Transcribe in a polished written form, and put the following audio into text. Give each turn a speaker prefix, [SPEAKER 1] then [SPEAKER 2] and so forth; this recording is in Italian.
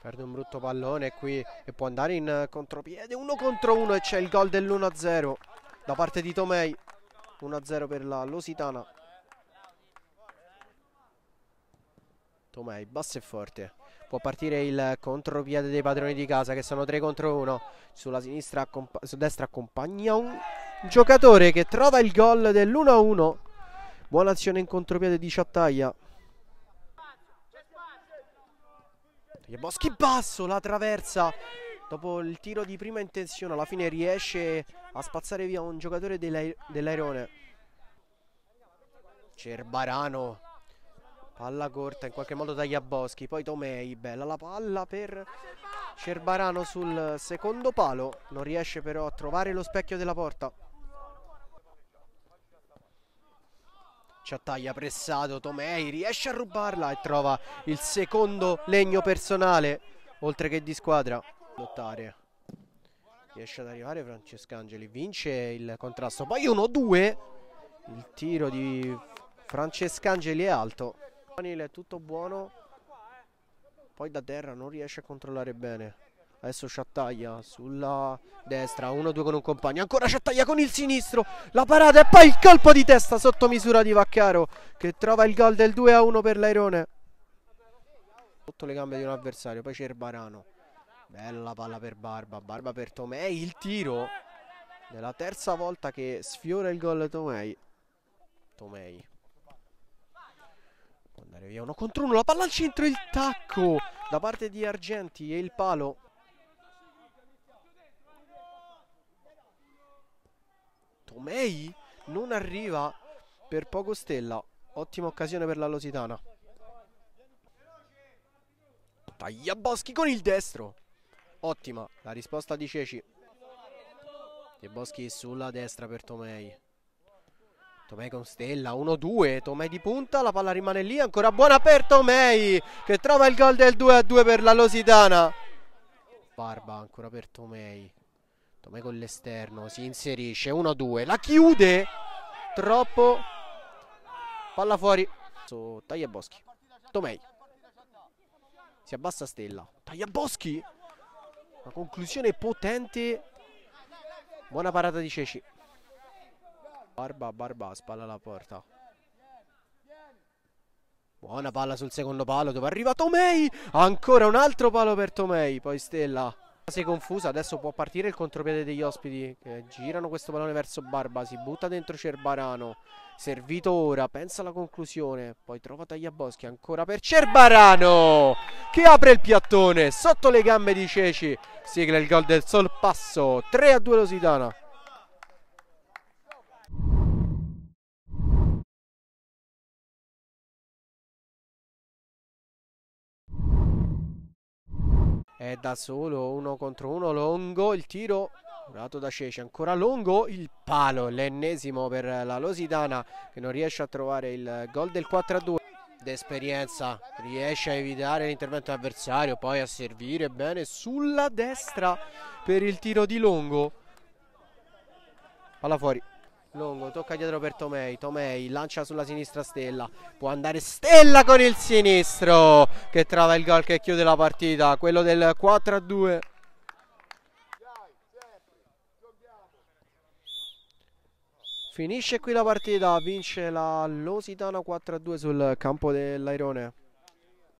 [SPEAKER 1] Perde un brutto pallone qui e può andare in contropiede. 1 contro 1 e c'è il gol dell'1-0 da parte di Tomei. 1-0 per la Lusitana. Tomei, basso e forte. Può partire il contropiede dei padroni di casa, che sono 3 contro 1. Sulla sinistra, su destra accompagna un giocatore che trova il gol dell'1-1. Buona azione in contropiede di Ciattaglia. Boschi basso, la traversa. Dopo il tiro di prima intenzione, alla fine riesce a spazzare via un giocatore dell'Airone. Cerbarano, palla corta, in qualche modo Tagliaboschi. Poi Tomei, bella la palla per Cerbarano sul secondo palo. Non riesce però a trovare lo specchio della porta. Ciattaglia pressato, Tomei riesce a rubarla e trova il secondo legno personale, oltre che di squadra. Lottare, riesce ad arrivare Francescangeli, vince il contrasto. Poi 1-2, il tiro di Francescangeli è alto. È tutto buono, poi da terra non riesce a controllare bene. Adesso Ciattaglia sulla destra, 1-2 con un compagno, ancora Ciattaglia con il sinistro, la parata e poi il colpo di testa sotto misura di Vaccaro, che trova il gol del 2-1 per l'Airone. Sotto le gambe di un avversario, poi Cerbarano, bella palla per Barba, Barba per Tomei, il tiro della terza volta che sfiora il gol Tomei. Tomei può andare via, 1 contro 1, la palla al centro, il tacco da parte di Argenti e il palo. Tomei non arriva per poco Stella. Ottima occasione per la Lusitana. Tagliaboschi con il destro. Ottima la risposta di Ceci. Tagliaboschi sulla destra per Tomei. Tomei con Stella, 1-2. Tomei di punta, la palla rimane lì. Ancora buona per Tomei, che trova il gol del 2-2 per la Lusitana. Barba ancora per Tomei. Tomei con l'esterno, si inserisce, 1-2, la chiude, troppo, palla fuori, Tagliaboschi, Tomei, si abbassa Stella, Tagliaboschi, una conclusione potente, buona parata di Ceci, Barba, spalla alla porta, buona palla sul secondo palo dove arriva Tomei, ancora un altro palo per Tomei, poi Stella. Si è confusa, adesso può partire il contropiede degli ospiti che girano questo pallone verso Barba, si butta dentro Cerbarano, servito ora, pensa alla conclusione, poi trova Tagliaboschi ancora per Cerbarano che apre il piattone sotto le gambe di Ceci, sigla il gol del sorpasso, 3-2 Lusitana. È da solo, 1 contro 1, Longo, il tiro dato da Ceci, ancora Longo, il palo, l'ennesimo per la Lusitana che non riesce a trovare il gol del 4-2. D'esperienza riesce a evitare l'intervento avversario, poi a servire bene sulla destra per il tiro di Longo. Palla fuori. Longo tocca dietro per Tomei, Tomei lancia sulla sinistra Stella, può andare Stella con il sinistro che trova il gol che chiude la partita, quello del 4-2. Finisce qui la partita, vince la Lusitana 4-2 sul campo dell'Airone.